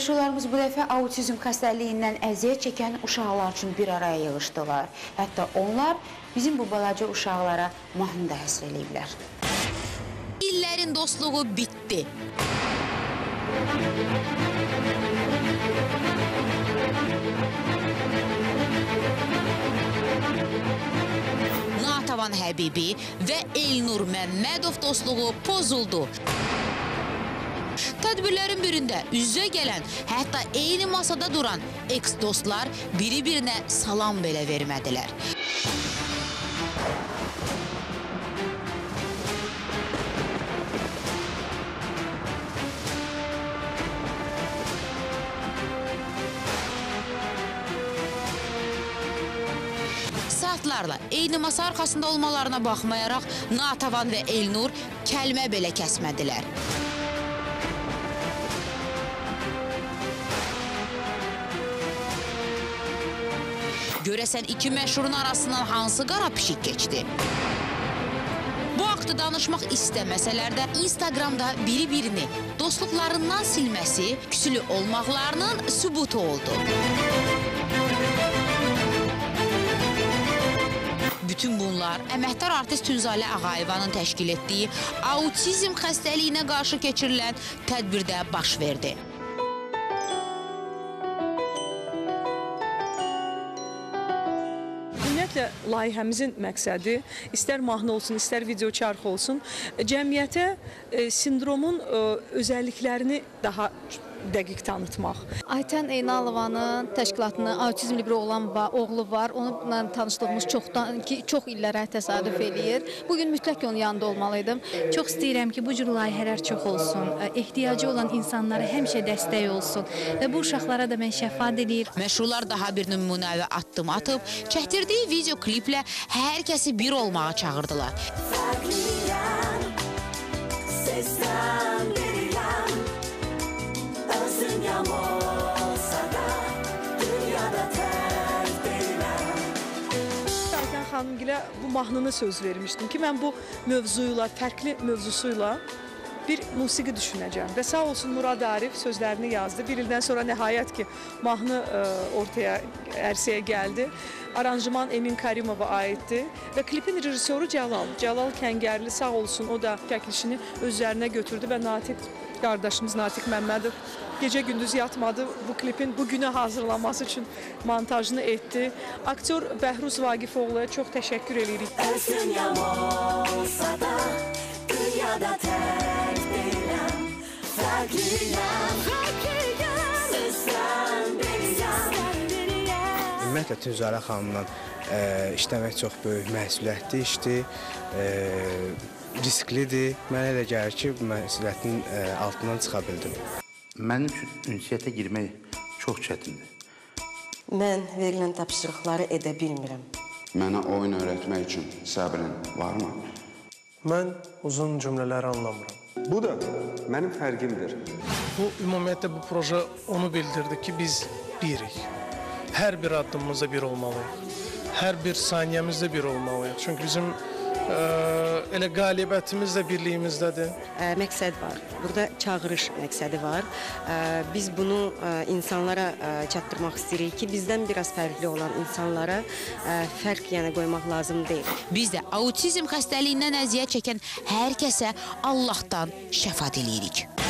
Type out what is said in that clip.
Məşhurlarımız bu dəfə autizm xəstəliyindən əziyyət çəkən uşaqlar üçün bir araya yığışdılar. Hətta onlar bizim bu balaca uşaqlara mahnı da həsr eləyiblər. İllərin dostluğu bitdi. Natavan Həbibi və Elnur Məmmədov dostluğu pozuldu. Tədbirlərin birində üzə gələn, hətta eyni masada duran eks-dostlar biri-birinə salam belə vermədilər. Saatlarla eyni masa arxasında olmalarına baxmayaraq Natavan və Elnur kəlmə belə kəsmədilər. Görəsən iki məşhurun arasından hansı qara pişik keçdi? Bu haqda danışmaq istəməsələr də Instagramda biri-birini dostluqlarından silməsi küsülü olmaqlarının sübutu oldu. Bütün bunlar əməkdar artist Tünzalə Ağayevanın təşkil etdiyi autizm xəstəliyinə qarşı keçirilən tədbirdə baş verdi. Layihəmizin məqsədi, istər mahnı olsun, istər video çarxı olsun, cəmiyyətə sindromun özəlliklərini daha dəqiq tanıtmaq. Aytən Eynalovanın təşkilatının autizmli bir oğlu var. Onunla tanışdığımız çox illərə təsadüf eləyir. Bugün mütləq onun yanında olmalıydım. Çox istəyirəm ki, bu cür layihələr çox olsun. Ehtiyacı olan insanlara həmişə dəstək olsun. Və bu uşaqlara da mən şəfaat edir. Məşhurlar daha bir nümunəvi addım atıb, çəkdirdiyi video kliplə hər kəsi bir olmağa çağırdılar. Aytən xanımgilə bu mahnını söz vermişdim ki, mən bu mövzuyla, fərqli mövzusuyla bir musiqi düşünəcəm. Və sağ olsun Murad Arif sözlərini yazdı. Bir ildən sonra nəhayət ki, mahnı ortaya, ərsəyə gəldi. Aranjman Emin Karimova aiddir və klipin rejissoru Cəlal. Cəlal Kəngərli sağ olsun, o da çəkilişini özlərinə götürdü və Natiq qardaşımız Natiq Məmmədov gecə-gündüz yatmadı. Bu klipin bu günə hazırlanması üçün montajını etdi. Aktyor Bəhruz Vaqifoğlu'ya çox təşəkkür edirik. Özün olsa da dünyada tək deyiləm, fərqliyəm, sizdən biriyəm. Ümumiyyətlə Tünzalə xanımla işləmək çox böyük məsuliyyətli işdir, risklidir. Mənə elə gəlir ki, bu məsuliyyətin altından çıxa bildim. Mənim üçün ünsiyyətə girmək çox çətindir. Mən verilən tapşırıqları edə bilmirəm. Mənə oyun öyrətmək üçün səbrin varmı? Mən uzun cümlələri anlamıram. Bu da mənim fərqimdir. Bu, ümumiyyətlə bu proje onu bildirdi ki, biz birik. Hər bir addımımızda bir olmalıyıq. Hər bir saniyəmizdə bir olmalıyıq. Çünki bizim elə qalibiyyətimiz də birliyimizdədir. Məqsəd var. Burada çağırış məqsədi var. Biz bunu insanlara çatdırmaq istəyirik ki, bizdən biraz fərqli olan insanlara fərq qoymaq lazım deyil. Biz də autizm xəstəliyindən əziyyət çəkən hər kəsə Allahdan şəfaat eləyirik.